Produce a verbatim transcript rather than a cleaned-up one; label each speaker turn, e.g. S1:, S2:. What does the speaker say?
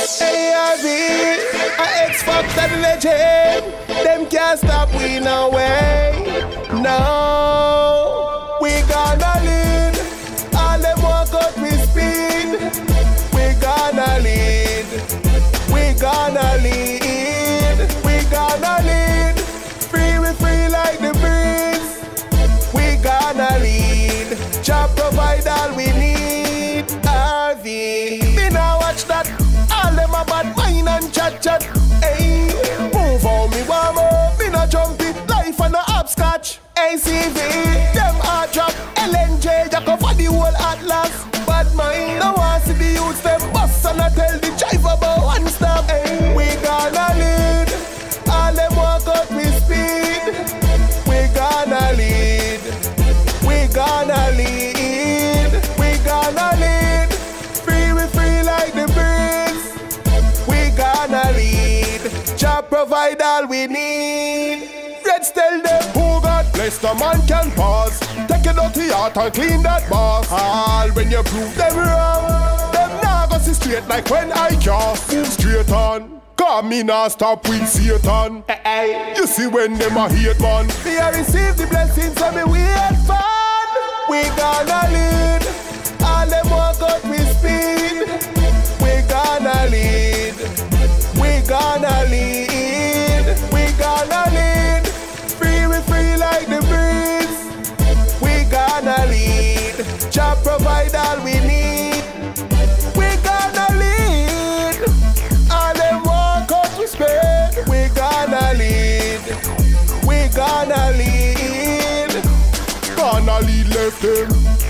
S1: A R V, a X-Factor legend. Them can't stop we no way. No, we gonna lead. All them walk out with speed. We gonna lead. We gonna lead. We gonna lead. Free we free like the breeze. We gonna lead. Jah provide all we need. R V. Me now watch that. All them a bad mind and chat chat. Hey, move on me warm up. Me no jumpy. Life and no hopscotch. A C V. Them hard drop. L N J. Jack up for the whole atlas. Bad mind. No one see the youths them bust and I tell the driver about one stop. Hey, we gonna lead. All them walk out with speed. We gonna lead. We gonna lead. We gonna lead. Free we free like the breeze. We gonna lead. Jah provide all we need. Let's tell them who God bless the man can pause. Take a dirty heart and clean that boss. All when you prove them wrong, them now go see straight like when I cast. Move straight on. Cause me nah stop with Satan. Hey, hey. You see when them a hate man. Me a receive the blessings so me wait fun. We gonna lead. All them walk out with speed. We gonna lead. We gonna lead. We gonna lead. Free we free like the breeze. We gonna lead. Jah provide all we need. We gonna lead. All them walk out with speed. We gonna lead. We gonna lead. Gonna lead left them.